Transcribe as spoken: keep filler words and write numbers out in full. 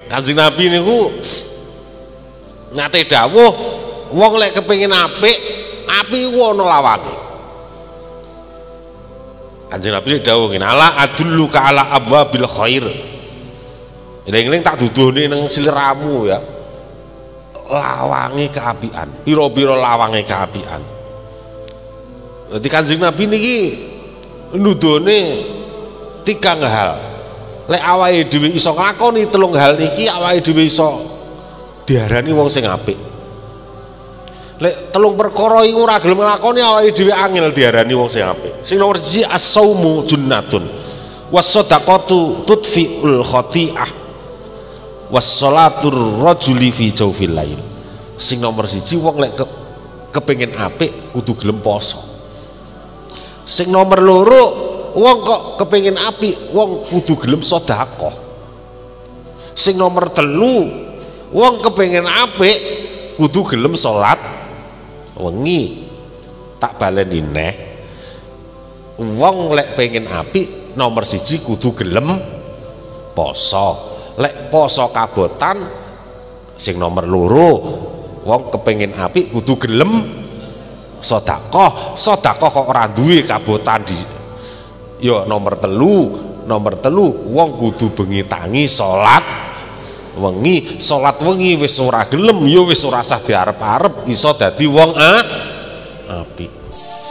Kanjeng Nabi niku nate dawuh wong lek kepengin apik api ku ana lawange. Kanjeng Nabi dawuh ngene ala adulluka ala abwabil khair. Eling-eling tak duduhne nang sliramu ya. Lawange keapian, pira-pira lawange keapian. Dadi Kanjeng Nabi niki nuduhne tiga hal. Lek awake dhewe iso nglakoni telung hal niki awake dhewe iso diarani wong sing apik. Lek telung perkara iku ora gelem nglakoni awake dhewe angel diarani wong sing apik. Sing nomor siji as-saumu junnatun was-shadaqatu tudfi'ul khati'ah was-shalatur rajuli fi jawfil lail. Sing nomor siji wong lek ke, kepengin apik kudu gelem poso. Sing nomor loro wong kok kepengin apik wong kudu gelem sedekah. Sing nomor telu wong kepengin apik kudu gelem salat wengi. Tak baleni neh wong lek pengen apik nomor siji kudu gelem poso. Lek poso kabotan sing nomor loro wong kepengin apik kudu gelem sedekah. Sedekah kok ora duwe kabotan di ya nomor telu nomor telu wong kudu bengi tangi salat wengi. Salat wengi wis ora gelem ya wis ora usah diarep-arep iso dadi wong a apik.